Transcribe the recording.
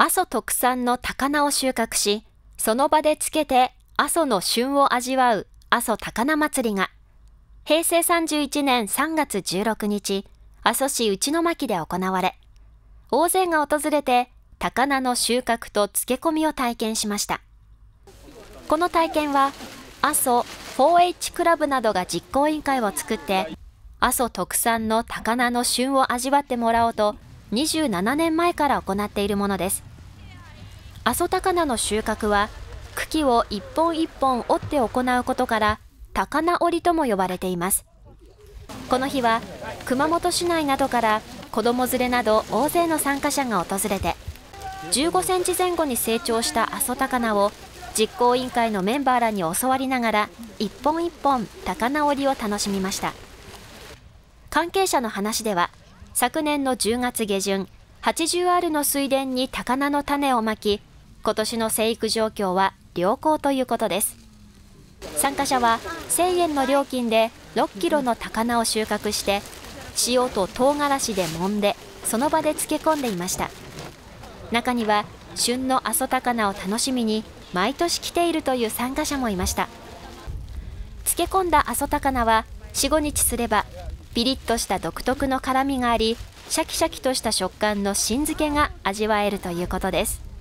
阿蘇特産の高菜を収穫し、その場でつけて阿蘇の旬を味わう阿蘇高菜祭りが、平成31年3月16日、阿蘇市内牧で行われ、大勢が訪れて高菜の収穫と漬け込みを体験しました。この体験は、阿蘇 4H クラブなどが実行委員会を作って、阿蘇特産の高菜の旬を味わってもらおうと、27年前から行っているものです。阿蘇高菜の収穫は、茎を一本一本折って行うことから、高菜折りとも呼ばれています。この日は、熊本市内などから子供連れなど大勢の参加者が訪れて、15センチ前後に成長した阿蘇高菜を実行委員会のメンバーらに教わりながら、一本一本高菜折りを楽しみました。関係者の話では、昨年の10月下旬、80アールの水田に高菜の種をまき、今年の生育状況は良好ということです。参加者は1000円の料金で6キロの高菜を収穫して、塩と唐辛子で揉んで、その場で漬け込んでいました。中には、旬の阿蘇高菜を楽しみに、毎年来ているという参加者もいました。漬け込んだ阿蘇高菜は、4、5日すれば、ピリッとした独特の辛みがあり、シャキシャキとした食感の新漬けが味わえるということです。